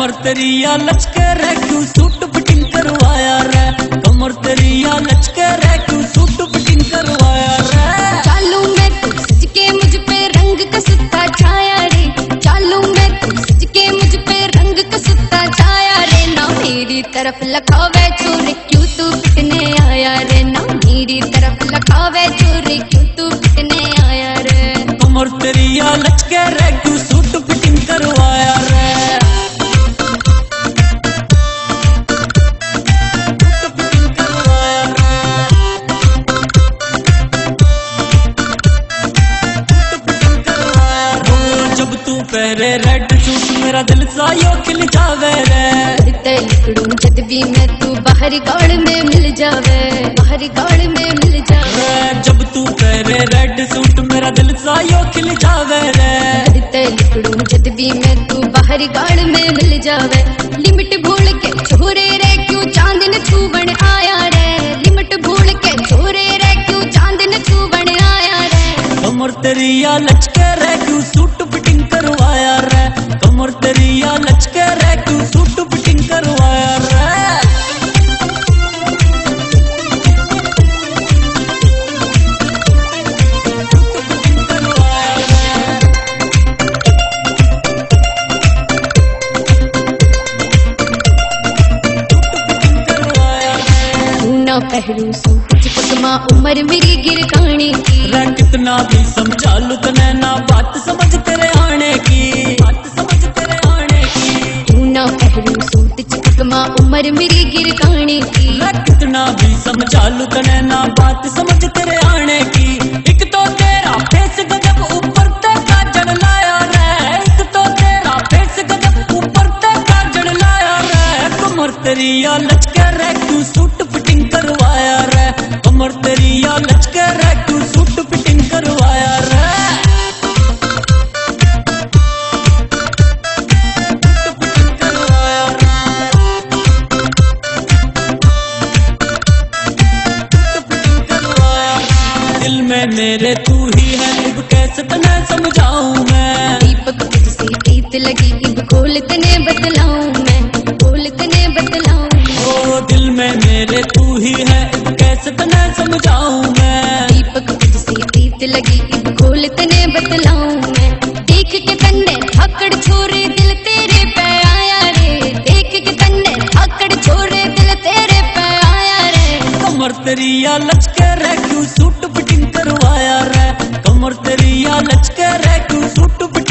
कमर तेरी या लचके रे क्यों सूट फिटिंग करवाया रे। कमर तेरी या लचके रे क्यों सूट फिटिंग करवाया रे। चालू मैं तू सज के मुझ पे रंग का सुता छाया रे। चालू मैं तू सज के मुझ पे रंग का सुता छाया रे। ना मेरी तरफ लखावे चोरी क्यों तू पिटने आया रे। ना मेरी तरफ लखावे चोरी क्यों तू पिटने आया रे। कमर तेरी या लचके रे क्यों सूट फिटिंग करवाया रे। पहरे रेड सूट मेरा दिल सा यो खिल जावे रे। लिकड़ू जद भी मैं तू बाहरी गाड़ में मिल जावे। बाहरी गाड़ में मिल जावे। जब तू पहरे रेड सूट मेरा दिल सा यो खिल जावे रे। लिकड़ू जद भी मैं तू बाहरी गाड़ में मिल जावे। लिमिट भूल के छोरे रे क्यों चांदन छूबन आया रे। लिमिट भूल के छोरे रे क्यों चांदन छूबन आया रे। कमर तेरी या लचके रे क्यों सूट फिटिंग करवाया रे। कमर तेरी या लचके रे क्यों सूट फिटिंग करवाया रे। पहरू सूट चिपकमा उम्र मेरी गिरकाने की। कितना भी समझा लू तो नैना बात समझ तेरे आने की। बात समझ तेरे आने की। तू ना पहरू सूट चिपकमा उम्र मेरी गिरकाने की। कितना भी समझा लू तो नैना बात समझ तेरे आने की। एक तो तेरा फेस गजब ऊपर ते काजल लाया रे। एक तो तेरा फेस गजब ऊपर ते काजल लाया रे। कमर तेरी या लचके रे क्यों सूट फिटिंग करवाया रे। कमर तेरी या लचके रे क्यों सूट फिटिंग करवाया रे। दिल में मेरे तू ही है अब कैसे तने समझाऊं मैं। दीपक तुझसे प्रीत लगी अब खोल तने बतलाऊं मैं। खोल तने बतलाऊं। ओ दिल में मेरे तू ही है अब कैसे तने समझाऊं मैं। दीपक तुझसे प्रीत लगी अब खोल तने बतलाऊं मैं। देख के तन्ने धाकड़ छोरे दिल तेरे पे आया रे। देख के तन्ने धाकड़ छोरे दिल तेरे पे आया रे। कमर तेरी या लचके रे क्यों सूट फिटिंग करवाया रे। कमर तेरी या लचके रे क्यों सूट